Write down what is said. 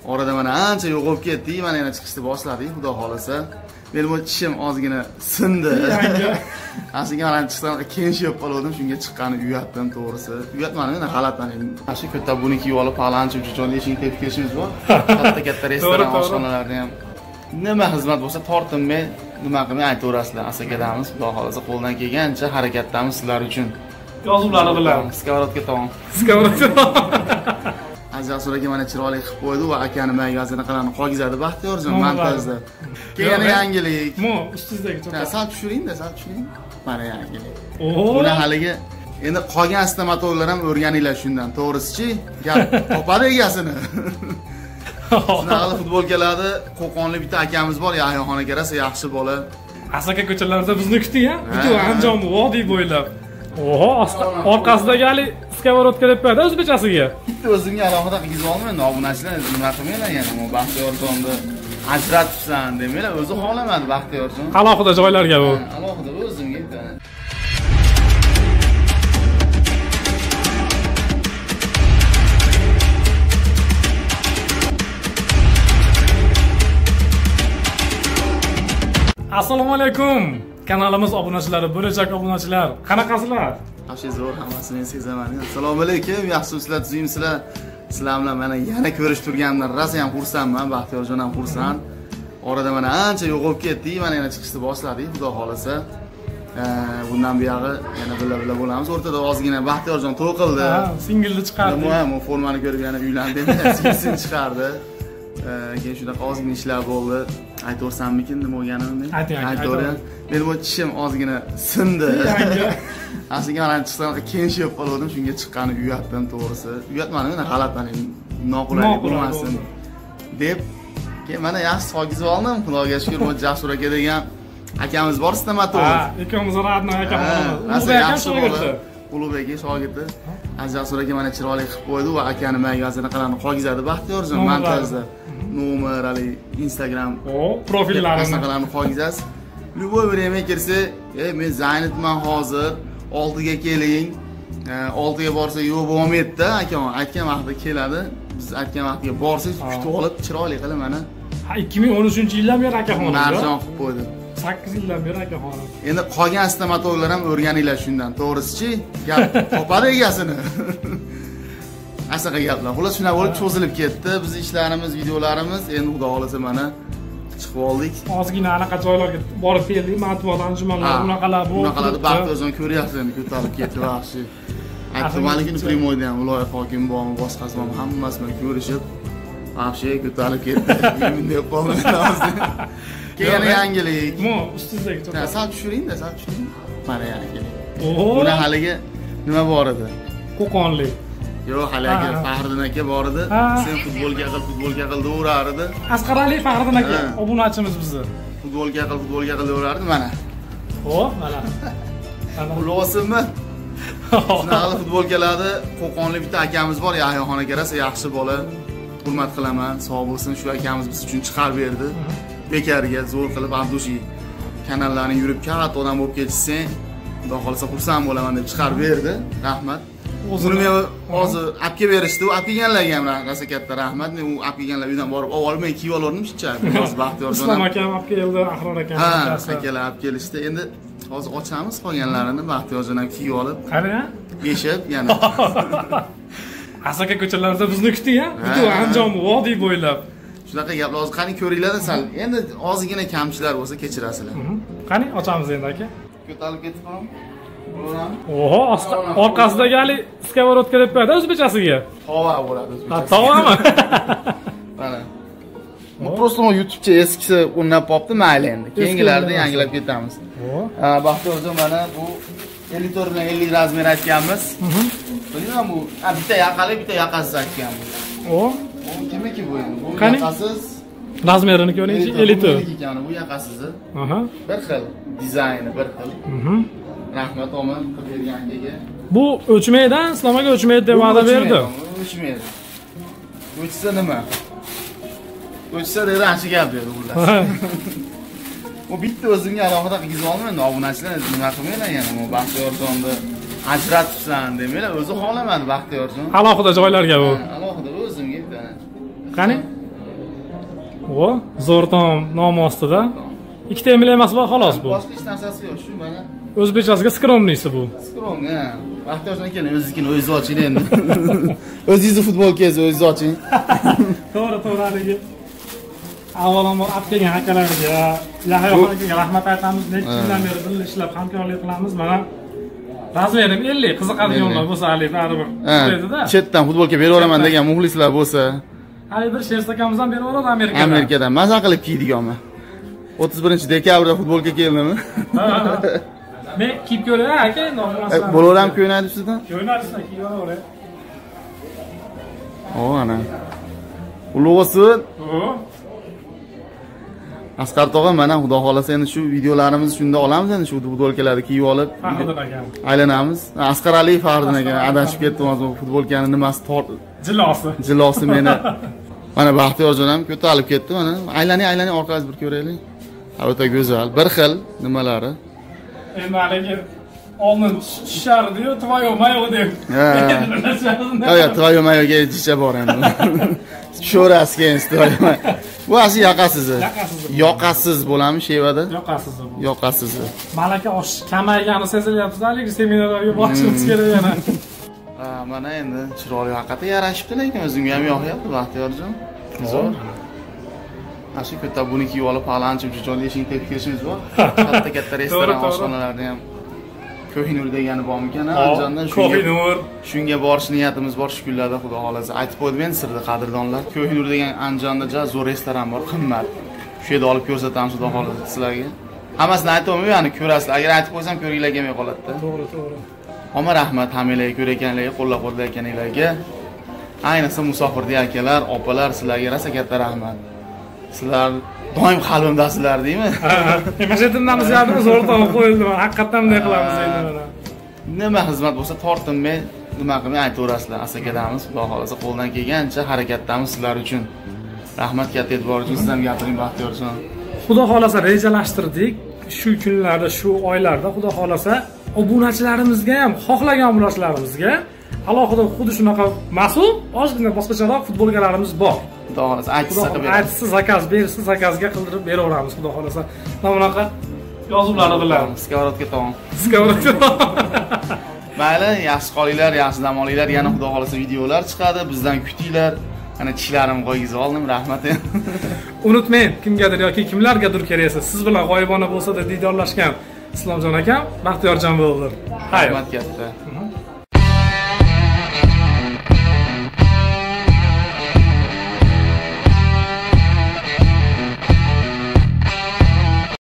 Orada mana ancha yo'qolib ketdik, mana yana chiqishni boshladik, xudo xolasa. Mening bu tishim ozgina sindi. Aslida mana chiqsam keyin yeb qoldim, shunga chiqqani uyatdan to'g'risi. Uyatmani, men g'alatanim. Shu katta buni kiyib olib, palanchi uchun eshikni tepib kelishimiz bor. Katta restoran, oshxonalarda ham nima xizmat bo'lsa tortinmay, nima qilmay aytaverasizlar. Asakadamiz, xudo xolasa qo'ldan kelgancha harakatdamiz sizlar uchun. Yozuvlari bilan Skavarodga tomon. Skavarodga. Aziz aka mana chiroyli qilib qo'ydi va akani magazini qalamni qog'izadi Baxtiyorjon montajda. Keyin yangilik. Mo, ustingizdagi cho'qqa. Sal tushiring-da, sal tushiring. Mana yangilik. Oho. Buni haligi endi qolgan stomatologlar ham o'rganinglar shundan. To'g'risi-chi, gap topadi egasini. Shunaqa futbolkalarda Qo'qonlik bitta akamiz bor, Yahyoxon aka rosa yaxshi bola. Asaka ko'chalarida bizni kuting, ha? Butun Andijon vodiy bo'ylab. Oho, orqasidagi hali skavarodka deb qo'yadi o'zbekchasiga. Bitta o'zimga alohida qilib olmayman, obunachilar nima qilmaylar yana, bu Baxtiyorjonni ajratibsan demaylar, o'zi xohlamadi Baxtiyorjon. Alohida joylarga bu. Alohida o'zimga bitta. Assalomu alaykum. Kanalimiz obunachilari, bo'lajak obunachilar. Qanaqasizlar? Yaxshi zo'r, hammasini men sezaman. Assalomu alaykum, yaxshimisizlar, tuzimsizlar. Sizlar bilan mana yana ko'rish turganimdan rosa ham xursandman, Baxtiyorjon ham xursand. Orada mana ancha yo'qolib ketdik, mana yana chiqishni boshladik, xudo xolasa. Bundan buyog'i yana billa bo'lamiz. O'rtada ozgina Baxtiyorjon to'qildi. Ha, singilni chiqardi. Nima, formani ko'rib yana uylandim, singilni chiqardi. Keyin shunaqa ozgina ishlar bo'ldi. Aytaversammikin nima bo'lganini? Aytaver. Mening bu tishim ozgina sindi. Aslida mana chiqsam keyin yeb qoldim, shunga chiqqani uyatdan to'g'risi. Uyatmani, men g'alatanim, noqulaylik bo'lmasin deb keyin mana yaxshi sog'izib oldim. Xudoga shukr, bu Jasur aka degan akamiz bor, stomatolog. Ha, ikkovimiz radnoy akamiz. Rosa yaxshi bo'ldi. Ulug'bek shogirdi. Jasur aka mana chiroyli qilib qo'ydi va akani magazini qalamni qog'izadi Baxtiyorjon montajda. Nomer, ali Instagram profillarini qalamni qog'izasiz. Любой время kirsa, men Zaynatman hozir 6ga keling. 6ga borsa yo'q bo'lmaydi-da, akam aytgan vaqtda keladi. Biz aytgan vaqtga borsangiz, kutib olib, chiroyli qilib mana. Ha, 2013-yildan beri akaxonim. Marjon qilib qo'ydi. 8 yildan beri akaxonim. Endi qolgan stomatologlar ham o'rganinglar shundan. To'g'risi-chi, gap topadi egasini. Asaqa gaplar. Xullas shunaqa bo'lib cho'zilib ketdi. Biz ishlarimiz, videolarimiz endi xudo xolasa mana chiqib oldik. Ozgina anaqa joylarga borib keldik, matbuot anjumanlar, bunaqalar bo'ldi. Bunaqalarda Baxtiyorjon ko'ryapsiz endi ko'tarib ketdi yaxshi. Aytmaligini Primoyda ham viloyat hokimi bormi, boshqasi bormi, hammasi bilan ko'rishib, yaxshi ko'tarib ketdi. Men deb qoldim hozir. Keyin yangilik. Mo, ustingizdagi cho'qqa. Sal tushiring-da, sal tushiring. Mana yangilik. Oho. Buni haligi nima bor edi? Qo'qonlik. Yo'q, hali aka Faxriddin aka bor edi. Sen futbolga qil deyaverar edi. Asqar Ali Faxriddin aka obunachimiz bizni. Futbolga qil deyaverardi mana. Xo'p, mana. Xulosinmi? Shunaqa futbolkalarda Qo'qonlik bitta akamiz bor, Yahyoxon aka rosa yaxshi bola. Hurmat qilaman, sog' bo'lsin. Shu akamiz biz uchun chiqarib berdi. Bekarga zo'r qilib Abdushi kanallarni yurib katta odam bo'lib ketishsang, xudo xolasa xursand bo'laman deb chiqarib berdi. Rahmat. O'zini hozir apga berishdi, u apganlarga ham rosa katta rahmat. Men u apganlar uydan borib olib men kiyib olordim shuncha. Hozir Baxtiyorjon. Islom akam olib keldi, Ahror akam. Ha, akalar olib kelishdi. Endi hozir ochamiz qolganlarini, Baxtiyorjon ham kiyib olib. Qani? Yeshib yana. Asaka ko'chalarida bizni kuting, ha? Butun Andijon vodiy bo'ylab. Shunaqa gaplar hozir qani ko'ringlar sal. Endi ozgina kamchilar bo'lsa kechirasizlar. Qani ochamiz endi aka. Ko'tarib ketib qo'yam. Oho, orqasidagi hali skavarodka deb qo'yadi o'zbekchasiga. Tova bo'ladi o'zbekchasiga. Ha, tovami? Mana. Bu просто YouTube'cha eskisi o'rnab qopti, mayli endi. Keyingilarida yangilab ketamiz. Baxtiyorjon mana bu 54 bilan 50 razmer aytganmiz. Bilmadim bu bitta yaqali, bitta yaqasiz aytganmiz. Bu kimiki bu endi? Bu yaqasiz. Razmerini ko'ringchi, 54. Bu yaqasizi. Bir xil dizayni, bir xil. Rahmat omon qilib berganiga. Bu o'chmaydan, Islom aka o'chmaydi deb va'da berdi. O'chmaydi. O'chsa nima? O'chsa dedi, ancha gap berdi ular. Bu bitta o'zimga alohida qilib olmayman, obunachilar nima qilmaylar yana, bu Baxtiyorjonni ajratibsan demaylar, o'zi xohlamadi Baxtiyorjon. Alohida joylarga bu. Alohida o'zimga bitta. Qani? O, zo'r taom nomi ostida. Ikkita emil emas bu, xolos bu. Boshqa hech narsasi yo'q, shu mana. O'zbekchasiga skromnisi bu. Skrom, ha. Baxtiyorjon keling, o'zingiznikini o'zingiz oching endi. O'zingizni futbolkangizni o'zingiz oching. To'g'ri, haligi. Avvalambor olib kelgan akalarga, Yahyo akaga rahmat aytamiz. Necha yildan beri birga ishlab hamkorlik qilamiz. Mana razmerim 50, qiziqadiganlar bo'lsa, hali baribir qo'yadi-da. Chetdan futbolka beraveraman degan muxlislar bo'lsa, hali bir Shersakamiz ham berib yuboradi Amerikadan. Amerikadan maza qilib kiydiganman. 31-dekabrda futbolka keldimi? Men kiyib ko'ray, aka, endi Bo'lar ham ko'ynadi sizdan? Ko'ynadisidan kiyib yuboray. Ana. Ulug' bo'lsin. Asqar tog'a, mana xudo xolasa endi shu videolarimizni shunda olamiz endi shu futbolkalarni kiyib olib Faxriddin aka. Aylanamiz. Asqar Aliyev Faxriddin aka adashib ketdi hozir futbolkani nimasi jilosi meni. Mana Baxtiyorjon ham ko'tarilib ketdi mana. Aylaning orqangizni bir ko'raylik. O'ta go'zal, bir xil nimalari. Endi haligi oldin shishardi-yu, tvoyo-mayo deb. Ha, tvoyo-mayoga jicha bor endi. Sho'rasiga endi tvoyo-mayo. Bu asli yoqasiz. Yoqasiz bo'ladimi Shevada? Yoqasiz bu. Yoqasiz. Malaka osh kamaygani sezilyapti, haligi seminarlarga borishimiz kerak yana. Ha, mana endi chiroyli haqiqatda yarashibdi, lekin o'zimga ham yoqyapti Baxtiyorjon. Zo'r. Ashu katta buni kiyib olib ancha joyli yashing tepib kirishimiz bor. Katta restoran, oshxonalarda ham Ko'hinur degani bormikan, Andijondan Ko'hinur. Shunga borish niyatimiz bor shu kunlarda, xudo xolasa. Aytib qo'ydim endi sirda qadrdonlar. Ko'hinur degan Andijonda juda zo'r restoran bor, qimmat. Shu yerda olib ko'rsatamiz, xudo xolasa sizlarga. Hammasini aytolmayman, ya'ni ko'rasizlar. Agar aytib qo'ysam ko'ringlar kelmay qoladi-da. To'g'ri. Hamma rahmat hammalarga, ko'rayotganlarga, qo'llab-quvvatlayotganlarga. Ayniqsa musofirda akalar, opalar sizlarga rosa katta rahmat. Sizlar doim qalbimdasizlar deymi? Mana shu yerdan ziyodani zo'r topib qo'yildi. Haqiqatan bunday qilamiz endi mana. Nima xizmat bo'lsa tortinmay, nima qilmay aytaverasizlar. Asakadamiz, xudo xolasa qo'ldan kelgancha harakatdamiz sizlar uchun. Rahmat katta e'tibor uchun siz ham gapiring Baxtiyorjon. Xudo xolasa rejalashtirdik. Shu kunlarda, shu oylarda xudo xolasa obunachilarimizga ham, xohlagan obunachilarimizga alohida xuddi shunaqa mas'ul, ozgina boshqacharoq futbolkalarimiz bor. Xudo xolasa aytsa zakaz bersa, zakazga qildirib beraveramiz xudo xolasa. Mana bunaqa yozuvlari bilan skavorodka taom. Skavorodka. Mayli, yaxshi qolinglar, yaxshi dam olinglar. Yana xudo xolasa videolar chiqadi, bizdan kutinglar. Ana tishlarim qo'ygizib oldim, rahmat. Unutmang, kimgadir yoki kimlargadir keraksa, siz bilan g'oyibona bo'lsa-da diydorlashgan Islomjon akam Baxtiyorjon bo'ldi. Rahmat katta.